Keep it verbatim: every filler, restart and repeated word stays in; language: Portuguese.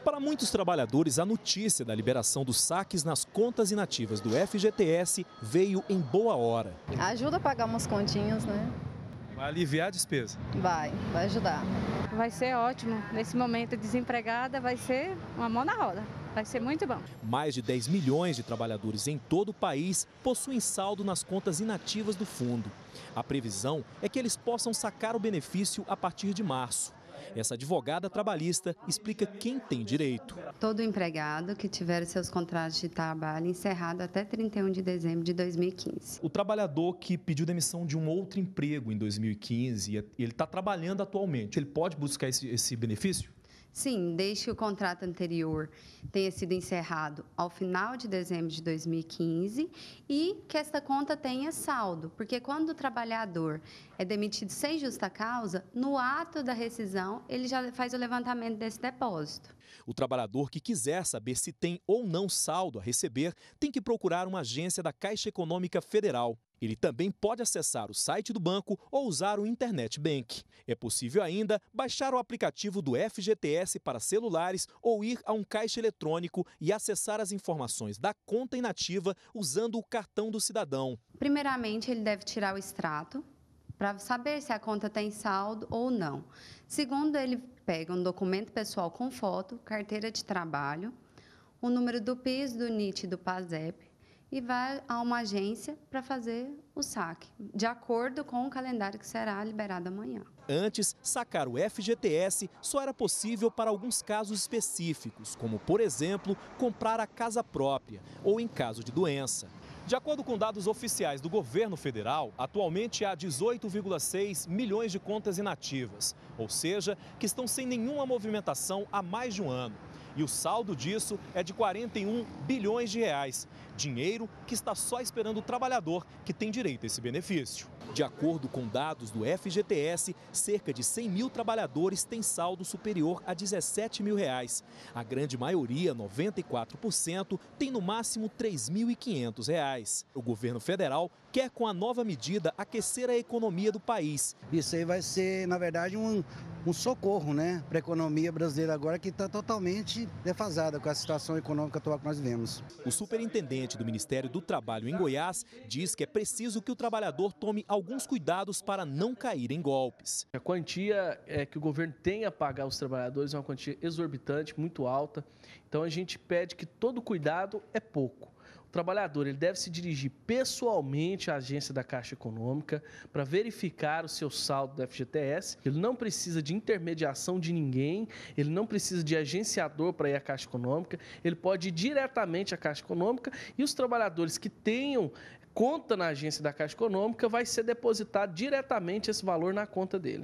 Para muitos trabalhadores, a notícia da liberação dos saques nas contas inativas do F G T S veio em boa hora. Ajuda a pagar umas continhas, né? Vai aliviar a despesa? Vai, vai ajudar. Vai ser ótimo. Nesse momento desempregada, vai ser uma mão na roda. Vai ser muito bom. Mais de dez milhões de trabalhadores em todo o país possuem saldo nas contas inativas do fundo. A previsão é que eles possam sacar o benefício a partir de março. Essa advogada trabalhista explica quem tem direito. Todo empregado que tiver seus contratos de trabalho encerrados até trinta e um de dezembro de dois mil e quinze. O trabalhador que pediu demissão de um outro emprego em dois mil e quinze e ele está trabalhando atualmente, ele pode buscar esse, esse benefício? Sim, desde que o contrato anterior tenha sido encerrado ao final de dezembro de dois mil e quinze e que esta conta tenha saldo, porque quando o trabalhador é demitido sem justa causa, no ato da rescisão, ele já faz o levantamento desse depósito. O trabalhador que quiser saber se tem ou não saldo a receber, tem que procurar uma agência da Caixa Econômica Federal. Ele também pode acessar o site do banco ou usar o Internet Bank. É possível ainda baixar o aplicativo do F G T S para celulares ou ir a um caixa eletrônico e acessar as informações da conta inativa usando o cartão do cidadão. Primeiramente, ele deve tirar o extrato para saber se a conta tem saldo ou não. Segundo, ele pega um documento pessoal com foto, carteira de trabalho, o número do P I S, do N I T e do PASEP, e vai a uma agência para fazer o saque, de acordo com o calendário que será liberado amanhã. Antes, sacar o F G T S só era possível para alguns casos específicos, como, por exemplo, comprar a casa própria ou em caso de doença. De acordo com dados oficiais do governo federal, atualmente há dezoito vírgula seis milhões de contas inativas, ou seja, que estão sem nenhuma movimentação há mais de um ano. E o saldo disso é de quarenta e um bilhões de reais. Dinheiro que está só esperando o trabalhador que tem direito a esse benefício. De acordo com dados do F G T S, cerca de cem mil trabalhadores têm saldo superior a dezessete mil reais. A grande maioria, noventa e quatro por cento, tem no máximo três mil e quinhentos reais. O governo federal quer, com a nova medida, aquecer a economia do país. Isso aí vai ser, na verdade, um, um socorro, né, para a economia brasileira agora, que está totalmente defasada com a situação econômica atual que nós vivemos. O superintendente do Ministério do Trabalho em Goiás diz que é preciso que o trabalhador tome alguns cuidados para não cair em golpes. A quantia é, que o governo tem a pagar aos trabalhadores é uma quantia exorbitante, muito alta. Então a gente pede que todo cuidado é pouco. O trabalhador ele deve se dirigir pessoalmente à agência da Caixa Econômica para verificar o seu saldo do F G T S. Ele não precisa de intermediação de ninguém, ele não precisa de agenciador para ir à Caixa Econômica, ele pode ir diretamente à Caixa Econômica e os trabalhadores que tenham conta na agência da Caixa Econômica vai ser depositado diretamente esse valor na conta dele.